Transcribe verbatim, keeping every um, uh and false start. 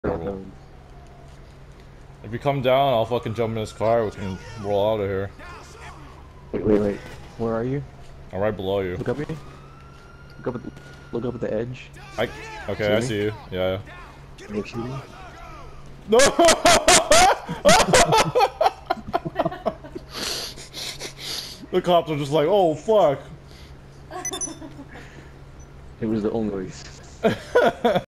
Terrible. If you come down, I'll fucking jump in this car. We can roll out of here. Wait, wait, wait. Where are you? I'm right below you. Look up at me. Look up at the, look up at the edge. I okay. See I me? see you. Yeah. Can you see me? No. The cops are just like, oh fuck. It was the only way.